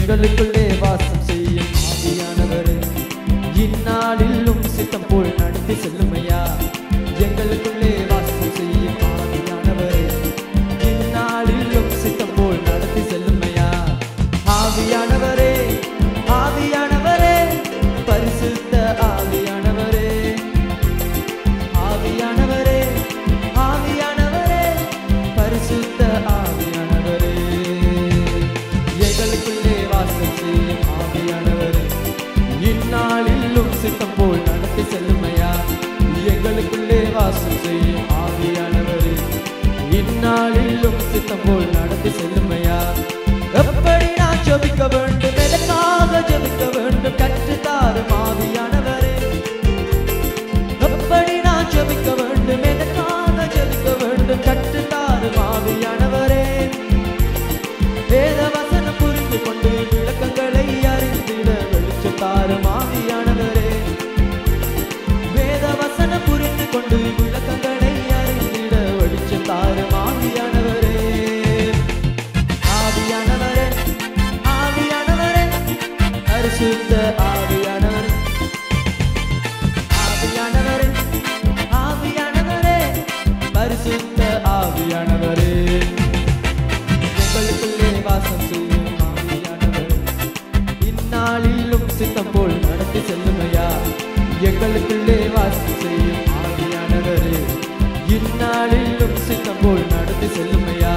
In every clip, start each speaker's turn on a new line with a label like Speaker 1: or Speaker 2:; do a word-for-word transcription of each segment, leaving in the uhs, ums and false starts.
Speaker 1: எங்களுக்குள்ளே வாசம் செய்யும் ஆவியானவரே, இந்நாளிலும் சித்தம் போல் நடத்தி செல்லுமையா. எங்களுக்குள்ளே வாசம் செய்யும் ஆவியானவரே, இந்நாளிலும் சித்தம் போல் நடத்தி செல்லுமையா. ஆவியானவரே, ஆவியானவரே, பரிசுத்த ஆவியானவரே, ஆவியானவரே, ஆவியானவரே, பரிசுத்த ஆவியானவரே, எங்களுக்குள்ளே வாசம் செய்யும் ஆவியானவரே, இந்நாளிலும் சித்தம் போல் நடத்தி செல்லுமையா. எங்களுக்குள்ளே வாசம் செய்யும் ஆவியானவரே, இந்நாளிலும் சித்தம் போல் நடத்தி செல்லுமையா. எப்படி நான் ஜெபிக்க வேண்டும், எனக்காக ஜெபிக்க வேண்டும், கற்றுத்தாரும் ஆவியானவரே. எப்படி நான் ஜெபிக்க வேண்டும், எனக்காக ஜெபிக்க வேண்டும், கற்றுத்தாரும் ஆவியானவரே. வேத வசனம் புரிந்து கொண்டு விளக்கங்களை அறிந்திட வெளிச்சம் தாரும் ஆவியானவரே. வேத வசனம் புரிந்து கொண்டு விளக்கங்களை அறிந்திட வெளிச்சம் தாரும் ஆவியானவரே. ஆவியானவரே, ஆவியானவரே, பரிசுத்த ஆவியானவரே, ஆவியானவரே, ஆவியானவரே, பரிசுத்த ஆவியானவரே, எங்களுக்குள்ளே வாசம் செய்யும் ஆவியானவரே, இந்நாளிலும் சித்தம் போல் நடத்தி செல்லுமையா. எங்களுக்குள்ளே வாசம் செய்யும் ஆவியானவரே, இந்நாளிலும் சித்தம் போல் நடத்தி செல்லுமையா.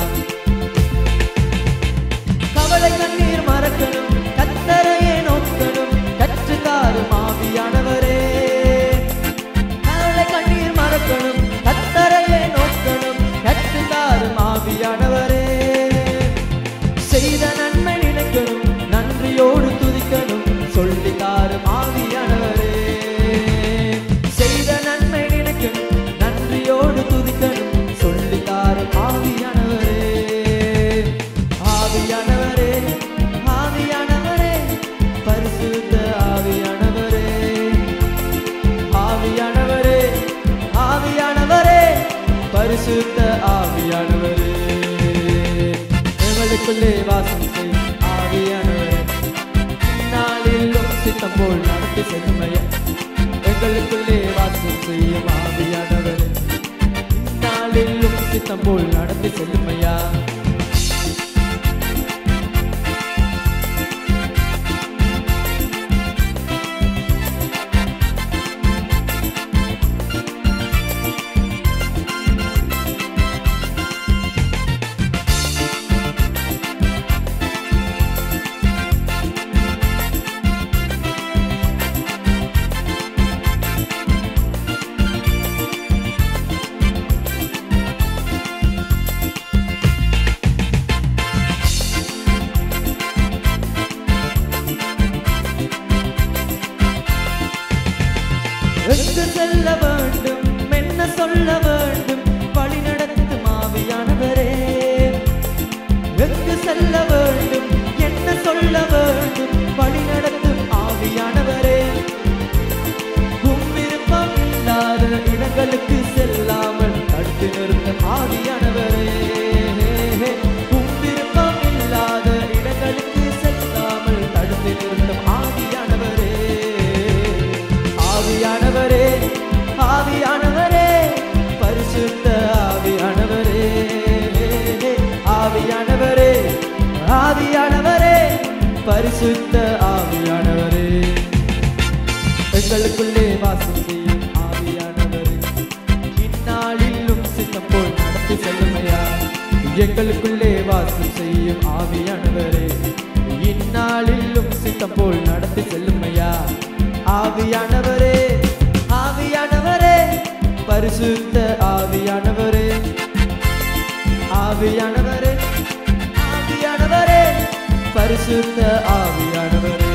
Speaker 1: கவலை கண்ணீர் மறக்கணும், கர்த்தரையே நோக்கணும், கற்றுத்தாரும் ஆவியானவரே. கவலை கண்ணீர் மறக்கணும், கர்த்தரையே நோக்கணும், கற்றுத்தாரும் ஆவியானவரே. செய்த நன்மை நினைக்கணும், நன்றியோடு துதிக்கணும், சொல்லித்தாரும் ஆவியானவரே. செய்த நன்மை நினைக்கணும், நன்றியோடு துதிக்கணும், சொல்லித்தாரும் ஆவியானவரே. ஆவியானவரே, ஆவியானவரே, பரிசுத்த ஆவியானவரே, ஆவியானவரே, ஆவியானவரே, பரிசுத்த ஆவியானவரே, எங்களுக்குள்ளே வாசம் செய்யும் ஆவியானவரே, இந்நாளிலும் சித்தம் போல் நடத்தி செல்லுமையா. எங்களுக்குள்ளே வாசம் செய்யும் ஆவியானவரே, இந்நாளிலும் சித்தம் போல் நடத்தி செல்லுமையா. எங்கு செல்ல வேண்டும், என்ன சொல்ல வேண்டும், வழி நடத்தும் ஆவியானவரே. எங்கு செல்ல வேண்டும், என்ன சொல்ல வேண்டும், வழி நடத்தும் ஆவியானவரே. உம் விருப்பம் இல்லாத இடங்களுக்கு செல்லாமல் தடுத்து நிறுத்தும் ஆவியானவரே. உம் விருப்பம் இல்லாத இடங்களுக்கு செல்லாமல் தடுத்து நிறுத்தும் ஆவியானவரே. ஆவியானவரே, ஆவியானவரே, பரிசுத்த ஆவியானவரே, ஆவியானவரே, ஆவியானவரே, பரிசுத்த ஆவியானவரே, எங்களுக்குள்ளே வாசம் செய்யும் ஆவியானவரே, இந்நாளிலும் சித்தம் போல் நடத்தி செல்லுமையா. எங்களுக்குள்ளே வாசம் செய்யும் ஆவியானவரே, இந்நாளிலும் சித்தம் போல் நடத்தி செல்லுமையா. ஆவியானவரே, ஆவியானவரே, பரிசுத்த ஆவியானவரே, ஆவியானவரே, ஆவியானவரே, பரிசுத்த ஆவியானவரே,